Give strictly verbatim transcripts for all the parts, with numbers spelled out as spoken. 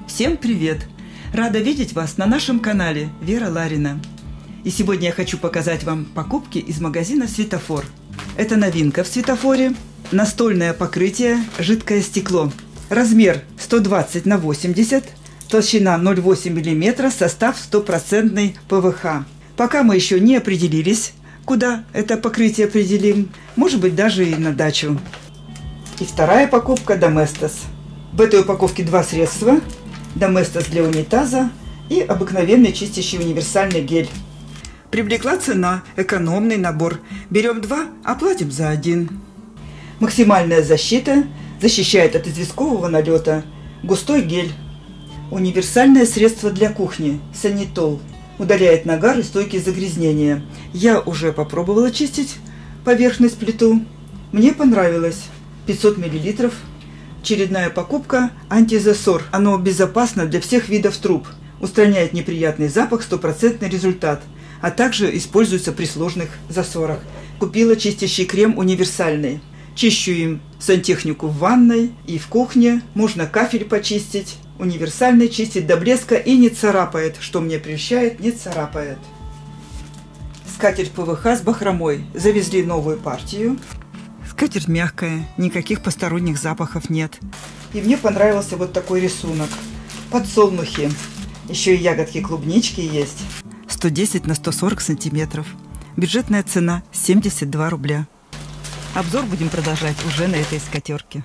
Всем привет! Рада видеть вас на нашем канале Вера Ларина. И сегодня я хочу показать вам покупки из магазина «Светофор». Это новинка в «Светофоре». Настольное покрытие «Жидкое стекло». Размер сто двадцать на восемьдесят, толщина ноль целых восемь десятых миллиметра, состав стопроцентный пэ вэ ха. Пока мы еще не определились, куда это покрытие определим, может быть даже и на дачу. И вторая покупка «Доместос». В этой упаковке два средства. «Доместос» для унитаза и обыкновенный чистящий универсальный гель. Привлекла цена, экономный набор. Берем два, оплатим за один. Максимальная защита, защищает от известкового налета. Густой гель. Универсальное средство для кухни, санитол. Удаляет нагар и стойкие загрязнения. Я уже попробовала чистить поверхность плиту. Мне понравилось. пятьсот миллилитров. Очередная покупка антизасор. Оно безопасно для всех видов труб. Устраняет неприятный запах, стопроцентный результат. А также используется при сложных засорах. Купила чистящий крем универсальный. Чищу им сантехнику в ванной и в кухне. Можно кафель почистить. Универсальный чистит до блеска и не царапает. Что мне прельщает, не царапает. Скатерть пэ вэ ха с бахромой. Завезли новую партию. Скатерть мягкая, никаких посторонних запахов нет. И мне понравился вот такой рисунок. Подсолнухи. Еще и ягодки клубнички есть. сто десять на сто сорок сантиметров. Бюджетная цена семьдесят два рубля. Обзор будем продолжать уже на этой скатерке.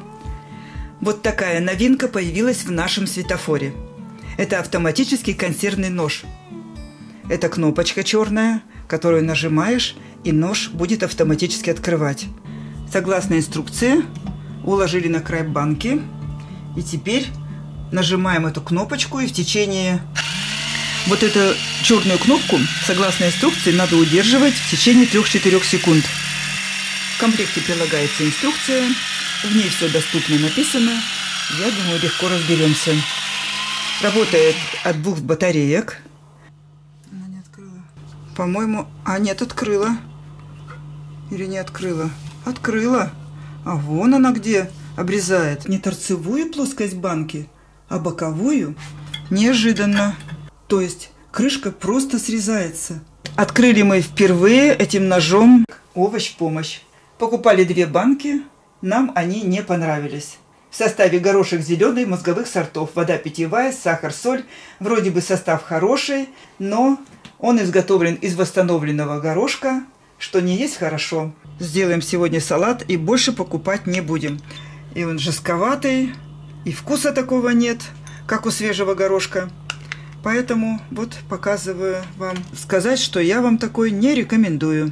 Вот такая новинка появилась в нашем «Светофоре». Это автоматический консервный нож. Это кнопочка черная, которую нажимаешь, и нож будет автоматически открывать. Согласно инструкции, уложили на край банки. И теперь нажимаем эту кнопочку, и в течение... Вот эту черную кнопку, согласно инструкции, надо удерживать в течение трёх-четырёх секунд. В комплекте прилагается инструкция. В ней все доступно написано. Я думаю, легко разберемся. Работает от двух батареек. Она не открыла. По-моему... А, нет, открыла. Или не открыла? Открыла. А вон она где обрезает. Не торцевую плоскость банки, а боковую. Неожиданно. То есть крышка просто срезается. Открыли мы впервые этим ножом. Овощ в помощь. Покупали две банки. Нам они не понравились. В составе горошек зеленый, мозговых сортов. Вода питьевая, сахар, соль. Вроде бы состав хороший, но он изготовлен из восстановленного горошка, что не есть хорошо. Сделаем сегодня салат и больше покупать не будем. И он жестковатый, и вкуса такого нет, как у свежего горошка. Поэтому вот показываю вам. Сказать, что я вам такой не рекомендую.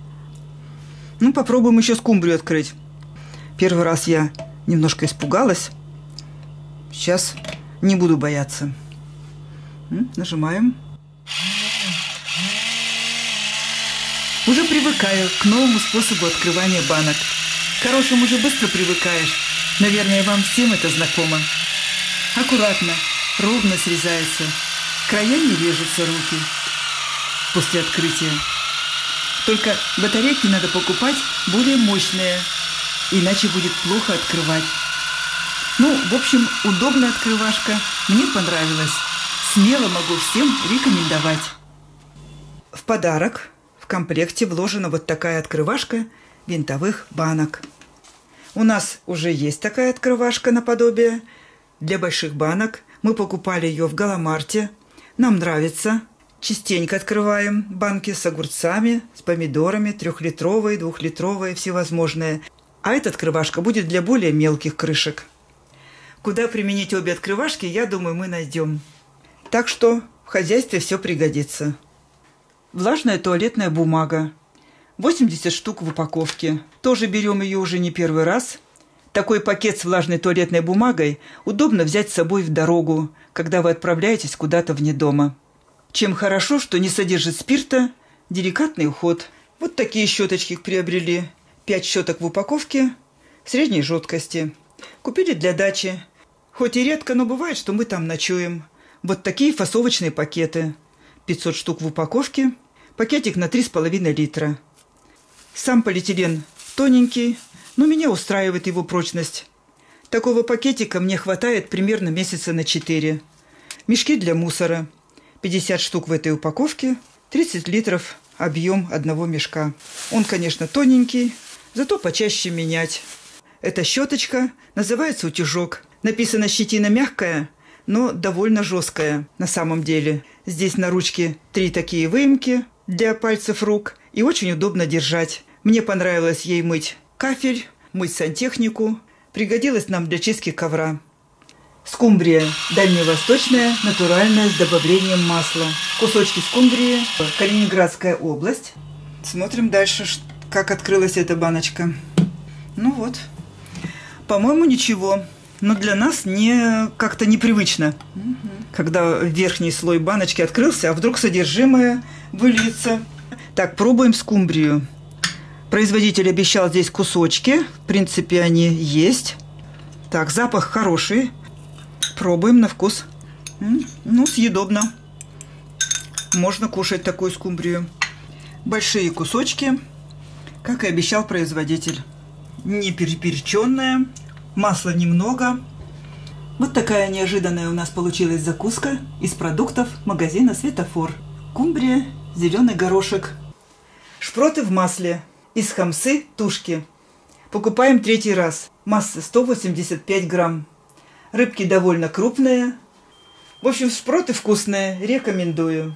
Ну, попробуем еще скумбрию открыть. Первый раз я немножко испугалась. Сейчас не буду бояться. Нажимаем. Уже привыкаю к новому способу открывания банок. К хорошему уже быстро привыкаешь. Наверное, вам всем это знакомо. Аккуратно, ровно срезается. Края не режутся руки после открытия. Только батарейки надо покупать более мощные, иначе будет плохо открывать. Ну, в общем, удобная открывашка. Мне понравилась. Смело могу всем рекомендовать. В подарок в комплекте вложена вот такая открывашка винтовых банок. У нас уже есть такая открывашка наподобие для больших банок. Мы покупали ее в Галамарте. Нам нравится. Частенько открываем банки с огурцами, с помидорами, трехлитровые, двухлитровые, всевозможные. А эта открывашка будет для более мелких крышек. Куда применить обе открывашки, я думаю, мы найдем. Так что в хозяйстве все пригодится. Влажная туалетная бумага. восемьдесят штук в упаковке. Тоже берем ее уже не первый раз. Такой пакет с влажной туалетной бумагой удобно взять с собой в дорогу, когда вы отправляетесь куда-то вне дома. Чем хорошо, что не содержит спирта, деликатный уход. Вот такие щеточки приобрели. пять щеток в упаковке средней жесткости. Купили для дачи. Хоть и редко, но бывает, что мы там ночуем. Вот такие фасовочные пакеты. пятьсот штук в упаковке. Пакетик на три с половиной литра. Сам полиэтилен тоненький, но меня устраивает его прочность. Такого пакетика мне хватает примерно месяца на четыре. Мешки для мусора. пятьдесят штук в этой упаковке. тридцать литров объем одного мешка. Он, конечно, тоненький, зато почаще менять. Эта щеточка называется утюжок. Написано «щетина мягкая», но довольно жесткая на самом деле. Здесь на ручке три такие выемки для пальцев рук. И очень удобно держать. Мне понравилось ей мыть кафель, мыть сантехнику. Пригодилась нам для чистки ковра. Скумбрия дальневосточная, натуральная, с добавлением масла. Кусочки скумбрии. Калининградская область. Смотрим дальше, как открылась эта баночка. Ну вот. По-моему, ничего. Но для нас не как-то непривычно. Угу. Когда верхний слой баночки открылся, а вдруг содержимое выльется. Так, пробуем скумбрию. Производитель обещал здесь кусочки. В принципе, они есть. Так, запах хороший. Пробуем на вкус. Ну, съедобно. Можно кушать такую скумбрию. Большие кусочки, как и обещал производитель. Не переперченная. Масла немного. Вот такая неожиданная у нас получилась закуска из продуктов магазина «Светофор». Скумбрия, зеленый горошек. Шпроты в масле. Из хамсы тушки. Покупаем третий раз. Масса сто восемьдесят пять грамм. Рыбки довольно крупные. В общем, шпроты вкусные. Рекомендую.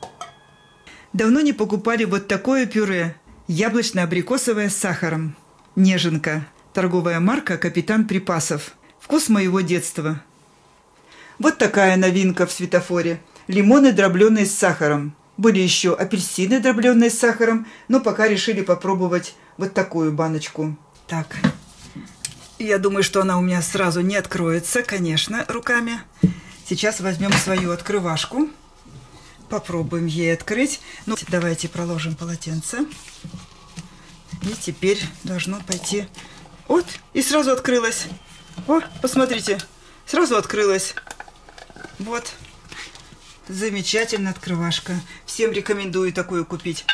Давно не покупали вот такое пюре. Яблочно-абрикосовое с сахаром. Неженка. Торговая марка «Капитан Припасов». Вкус моего детства. Вот такая новинка в Светофоре. Лимоны, дробленые с сахаром. Были еще апельсины, дробленные с сахаром, но пока решили попробовать вот такую баночку. Так, я думаю, что она у меня сразу не откроется, конечно, руками. Сейчас возьмем свою открывашку. Попробуем ей открыть. Ну, давайте проложим полотенце. И теперь должно пойти... Вот, и сразу открылась. О, посмотрите, сразу открылась. Вот. Замечательная открывашка. Всем рекомендую такую купить.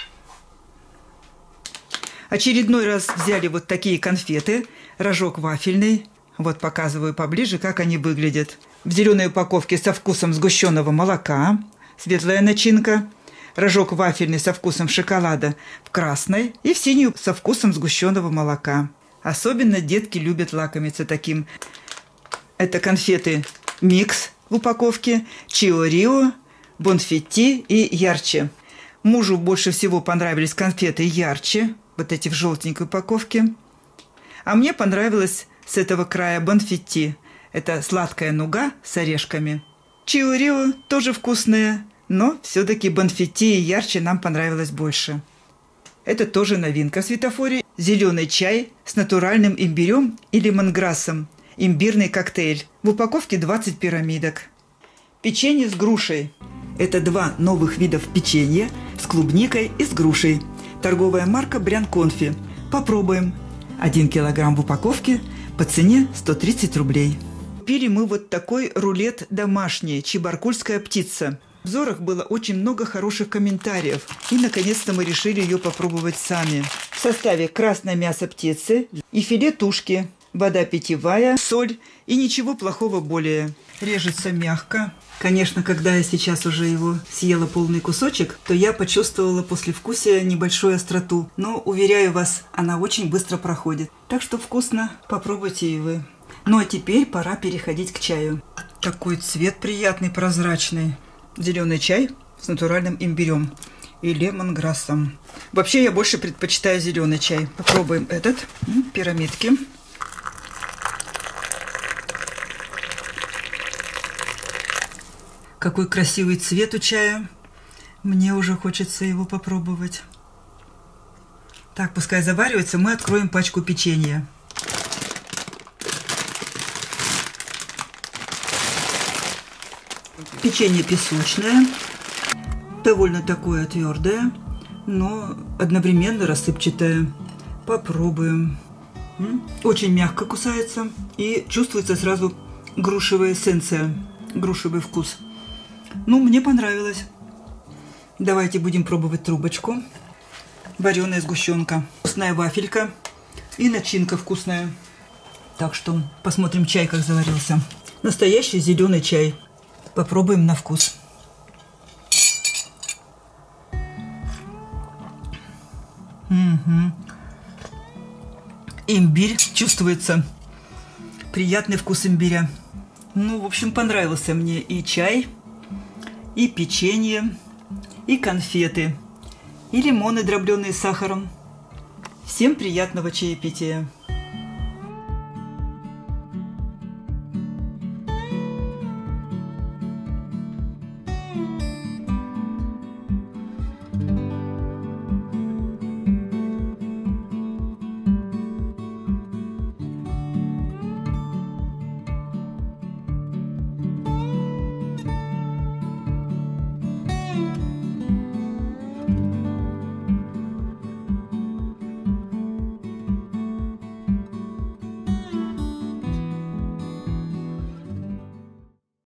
Очередной раз взяли вот такие конфеты. Рожок вафельный. Вот показываю поближе, как они выглядят. В зеленой упаковке со вкусом сгущенного молока. Светлая начинка. Рожок вафельный со вкусом шоколада в красной. И в синюю со вкусом сгущенного молока. Особенно детки любят лакомиться таким. Это конфеты «Микс» в упаковке, «Чио Рио», «Бонфетти» и «Ярче». Мужу больше всего понравились конфеты «Ярче», вот эти в желтенькой упаковке. А мне понравилось с этого края «Бонфетти». Это сладкая нуга с орешками. «Чио Рио» тоже вкусная, но все-таки «Бонфетти» и «Ярче» нам понравилось больше. Это тоже новинка в Светофоре. Зеленый чай с натуральным имбирем и лемонграссом. Имбирный коктейль. В упаковке двадцать пирамидок. Печенье с грушей. Это два новых видов печенья с клубникой и с грушей. Торговая марка Брян Конфи. Попробуем. один килограмм в упаковке по цене сто тридцать рублей. Купили мы вот такой рулет домашний. Чебаркульская птица. В обзорах было очень много хороших комментариев. И, наконец-то, мы решили ее попробовать сами. В составе красное мясо птицы и филе тушки, вода питьевая, соль и ничего плохого более. Режется мягко. Конечно, когда я сейчас уже его съела полный кусочек, то я почувствовала послевкусие небольшую остроту. Но, уверяю вас, она очень быстро проходит. Так что вкусно, попробуйте и вы. Ну а теперь пора переходить к чаю. Такой цвет приятный, прозрачный. Зеленый чай с натуральным имбирем и лемонграссом. Вообще я больше предпочитаю зеленый чай. Попробуем этот. Пирамидки. Какой красивый цвет у чая. Мне уже хочется его попробовать. Так, пускай заваривается. Мы откроем пачку печенья. Печенье песочное, довольно такое твердое, но одновременно рассыпчатое. Попробуем. Очень мягко кусается и чувствуется сразу грушевая эссенция, грушевый вкус. Ну, мне понравилось. Давайте будем пробовать трубочку. Вареная сгущенка, вкусная вафелька и начинка вкусная. Так что посмотрим чай, как заварился. Настоящий зеленый чай. Попробуем на вкус. Угу. Имбирь чувствуется. Приятный вкус имбиря. Ну, в общем, понравился мне и чай, и печенье, и конфеты, и лимоны, дробленые с сахаром. Всем приятного чаепития!